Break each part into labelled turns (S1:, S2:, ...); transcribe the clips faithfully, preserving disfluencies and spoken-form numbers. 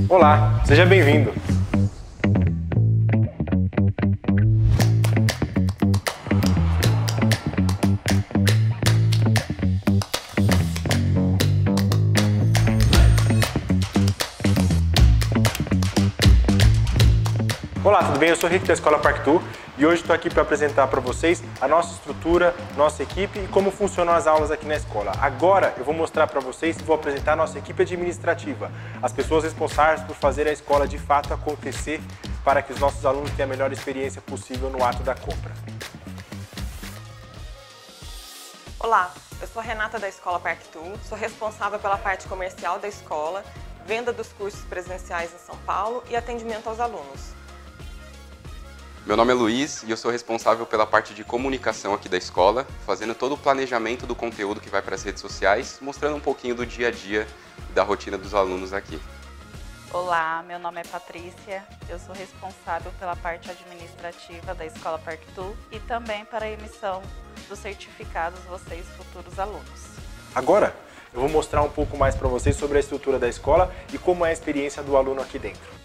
S1: Olá, seja bem-vindo! Olá, tudo bem? Eu sou o Rick da Escola Parktu e hoje estou aqui para apresentar para vocês a nossa estrutura, nossa equipe e como funcionam as aulas aqui na escola. Agora eu vou mostrar para vocês e vou apresentar a nossa equipe administrativa, as pessoas responsáveis por fazer a escola de fato acontecer para que os nossos alunos tenham a melhor experiência possível no ato da compra.
S2: Olá, eu sou a Renata da Escola Parktu, sou responsável pela parte comercial da escola, venda dos cursos presenciais em São Paulo e atendimento aos alunos.
S3: Meu nome é Luiz e eu sou responsável pela parte de comunicação aqui da escola, fazendo todo o planejamento do conteúdo que vai para as redes sociais, mostrando um pouquinho do dia a dia e da rotina dos alunos aqui.
S4: Olá, meu nome é Patrícia, eu sou responsável pela parte administrativa da Escola Parktu e também para a emissão dos certificados vocês futuros alunos.
S1: Agora eu vou mostrar um pouco mais para vocês sobre a estrutura da escola e como é a experiência do aluno aqui dentro.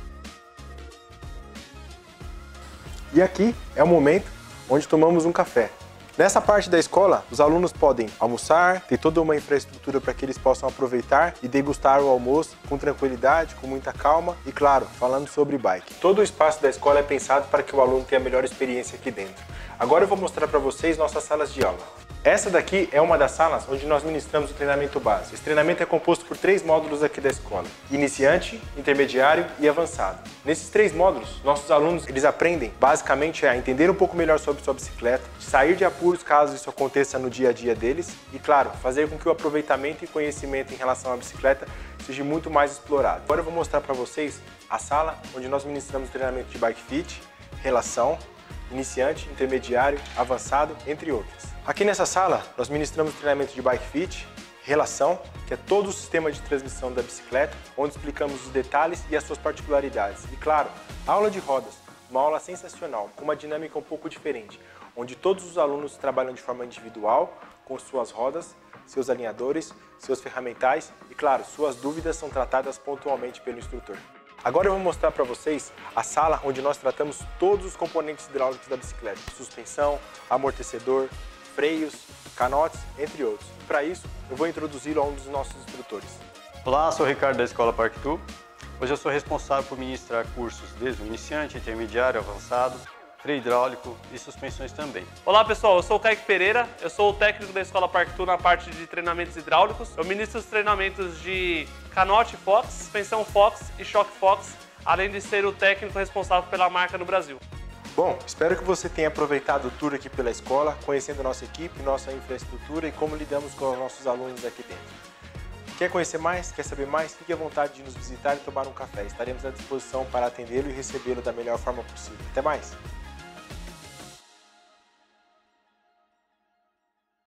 S1: E aqui é o momento onde tomamos um café. Nessa parte da escola, os alunos podem almoçar, ter toda uma infraestrutura para que eles possam aproveitar e degustar o almoço com tranquilidade, com muita calma e, claro, falando sobre bike. Todo o espaço da escola é pensado para que o aluno tenha a melhor experiência aqui dentro. Agora eu vou mostrar para vocês nossas salas de aula. Essa daqui é uma das salas onde nós ministramos o treinamento básico. Esse treinamento é composto por três módulos aqui da escola: iniciante, intermediário e avançado. Nesses três módulos, nossos alunos eles aprendem basicamente a entender um pouco melhor sobre sua bicicleta, sair de apuros caso isso aconteça no dia a dia deles e, claro, fazer com que o aproveitamento e conhecimento em relação à bicicleta seja muito mais explorado. Agora eu vou mostrar para vocês a sala onde nós ministramos o treinamento de bike fit, relação, iniciante, intermediário, avançado, entre outros. Aqui nessa sala, nós ministramos treinamento de bike fit, relação, que é todo o sistema de transmissão da bicicleta, onde explicamos os detalhes e as suas particularidades. E claro, aula de rodas, uma aula sensacional, com uma dinâmica um pouco diferente, onde todos os alunos trabalham de forma individual, com suas rodas, seus alinhadores, seus ferramentais e, claro, suas dúvidas são tratadas pontualmente pelo instrutor. Agora eu vou mostrar para vocês a sala onde nós tratamos todos os componentes hidráulicos da bicicleta, suspensão, amortecedor, freios, canotes, entre outros. Para isso, eu vou introduzi-lo a um dos nossos instrutores.
S5: Olá, sou o Ricardo da Escola Parktu. Hoje eu sou responsável por ministrar cursos desde o iniciante, intermediário, avançado, freio hidráulico e suspensões também.
S6: Olá pessoal, eu sou o Kaique Pereira, eu sou o técnico da Escola Parktu na parte de treinamentos hidráulicos. Eu ministro os treinamentos de canote Fox, suspensão Fox e choque Fox, além de ser o técnico responsável pela marca no Brasil.
S1: Bom, espero que você tenha aproveitado o tour aqui pela escola, conhecendo a nossa equipe, nossa infraestrutura e como lidamos com os nossos alunos aqui dentro. Quer conhecer mais? Quer saber mais? Fique à vontade de nos visitar e tomar um café. Estaremos à disposição para atendê-lo e recebê-lo da melhor forma possível. Até mais!